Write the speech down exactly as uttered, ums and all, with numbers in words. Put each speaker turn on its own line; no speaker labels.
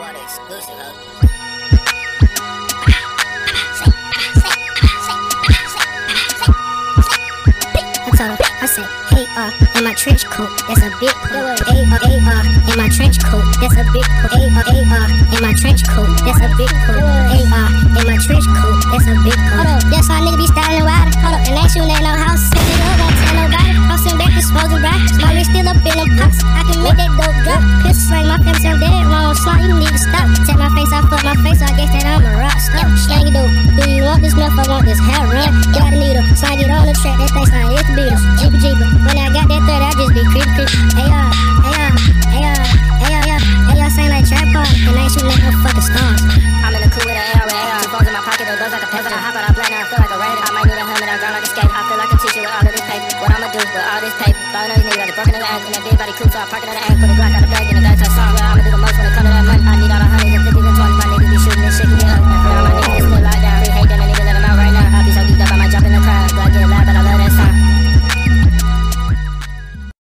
Water exclusive, huh?
I said, hey, uh, in my trench coat, that's a big coat. A R A R, in my trench coat, that's a big coat. A R A R, in my trench coat, that's a big coat. A R, in my trench coat, that's a big coat. Hold up, that's why nigga be styling wild. Hold up, and ain't shooting at no house. Pick it up, won't tell nobody. Hustlin' back, disposing right. My wrist still up in them pots. I can make that dope drop. Pistol slang, my fence, I'm dead wrong. Slot, you need to stop. Take my face, I fuck my face, so I guess that I'm a rock star. Slang it, do, do you want this meth? I want this hair run. Got a needle, slide it on the track, that thing sound it's the Beatles. Jeepy Jeepy, when I got that threat, I just be creepy creepy. Hey y'all, hey y'all, hey y'all, hey y'all, hey y'all, hey y'all, sing like trap party, and I ain't shooting like no fucking star.